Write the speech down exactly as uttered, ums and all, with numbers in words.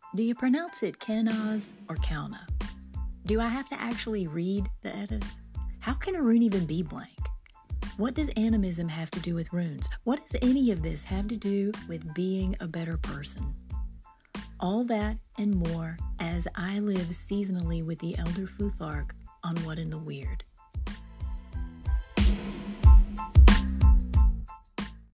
Do you pronounce it Kenaz or Kauna? Do I have to actually read the Eddas? How can a rune even be blank? What does animism have to do with runes? What does any of this have to do with being a better person? All that and more as I live seasonally with the Elder Futhark on What in the Wyrd.